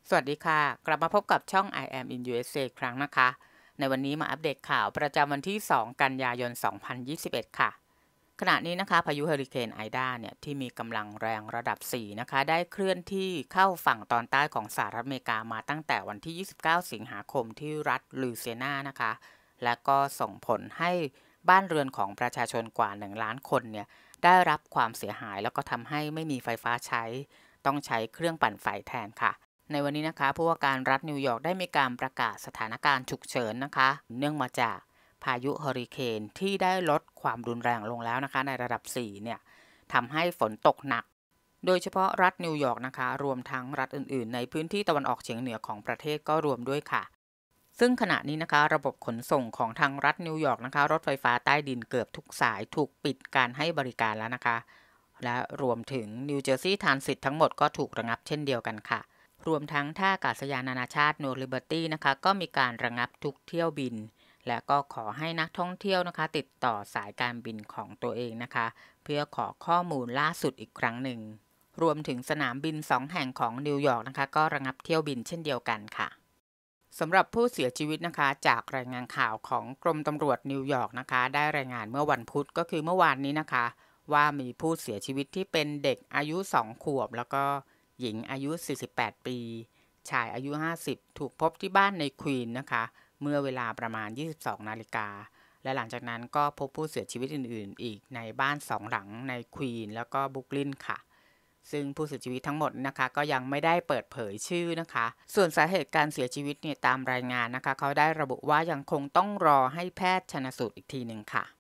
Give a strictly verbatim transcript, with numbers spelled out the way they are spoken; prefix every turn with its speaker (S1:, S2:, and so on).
S1: สวัสดีค่ะกลับมาพบกับช่อง I am in ยู เอส เอ อีกครั้งนะคะในวันนี้มาอัปเดตข่าวประจำวันที่สองกันยายนสองพันยี่สิบเอ็ดค่ะขณะนี้นะคะพายุเฮอริเคนไอดาเนี่ยที่มีกำลังแรงระดับสี่นะคะได้เคลื่อนที่เข้าฝั่งตอนใต้ของสหรัฐอเมริกามาตั้งแต่วันที่ยี่สิบเก้าสิงหาคมที่รัฐลูเซียนานะคะและก็ส่งผลให้บ้านเรือนของประชาชนกว่าหนึ่งล้านคนเนี่ยได้รับความเสียหายแล้วก็ทำให้ไม่มีไฟฟ้าใช้ต้องใช้เครื่องปั่นไฟแทนค่ะ ในวันนี้นะคะผู้ว่าการรัฐนิวยอร์กได้มีการประกาศสถานการณ์ฉุกเฉินนะคะเนื่องมาจากพายุเฮอริเคนที่ได้ลดความรุนแรงลงแล้วนะคะในระดับสี่เนี่ยทำให้ฝนตกหนักโดยเฉพาะรัฐนิวยอร์กนะคะรวมทั้งรัฐอื่นๆในพื้นที่ตะวันออกเฉียงเหนือของประเทศก็รวมด้วยค่ะซึ่งขณะนี้นะคะระบบขนส่งของทางรัฐนิวยอร์กนะคะรถไฟฟ้าใต้ดินเกือบทุกสายถูกปิดการให้บริการแล้วนะคะและรวมถึงนิวเจอร์ซีย์ทรานสิตทั้งหมดก็ถูกระงับเช่นเดียวกันค่ะ รวมทั้งท่าอากาศยานนานาชาติโนลิเบอร์ตี้นะคะก็มีการระงับทุกเที่ยวบินและก็ขอให้นักท่องเที่ยวนะคะติดต่อสายการบินของตัวเองนะคะเพื่อขอข้อมูลล่าสุดอีกครั้งหนึ่งรวมถึงสนามบินสองแห่งของนิวยอร์กนะคะก็ระงับเที่ยวบินเช่นเดียวกันค่ะสำหรับผู้เสียชีวิตนะคะจากรายงานข่าวของกรมตำรวจนิวยอร์กนะคะได้รายงานเมื่อวันพุธก็คือเมื่อวานนี้นะคะว่ามีผู้เสียชีวิตที่เป็นเด็กอายุสองขวบแล้วก็หญิงอายุสี่สิบแปดปีชายอายุห้าสิบถูกพบที่บ้านในควีนนะคะเมื่อเวลาประมาณยี่สิบสองนาฬิกาและหลังจากนั้นก็พบผู้เสียชีวิตอื่นๆอีกในบ้านสองหลังในควีนแล้วก็บรุกลินค่ะซึ่งผู้เสียชีวิตทั้งหมดนะคะก็ยังไม่ได้เปิดเผยชื่อนะคะส่วนสาเหตุการเสียชีวิตเนี่ยตามรายงานนะคะเขาได้ระบุว่ายังคงต้องรอให้แพทย์ชันสูตรอีกทีหนึ่งค่ะ